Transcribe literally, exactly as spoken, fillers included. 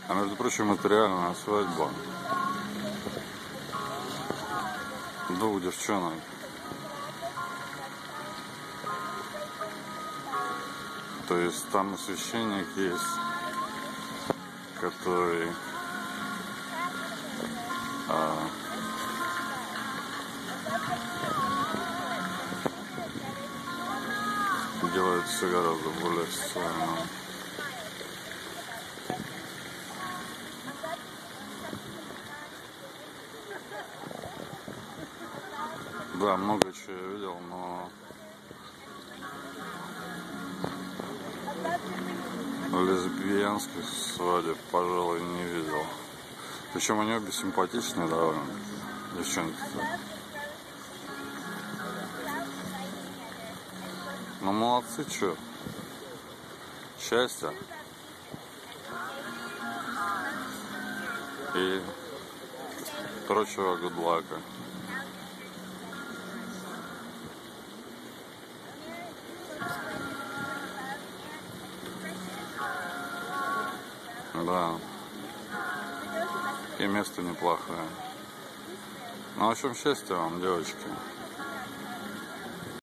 А между прочим, это реальная свадьба двух девчонок. То есть там и священник есть, который а, делает все гораздо более официально. Да, много чего я видел, но лесбиянских свадеб, пожалуй, не видел. Причем они обе симпатичные довольно, девчонки-то. Ну молодцы, чё? Счастья. И прочего гудлака. Да. И место неплохое. Ну, в общем, счастья вам, девочки.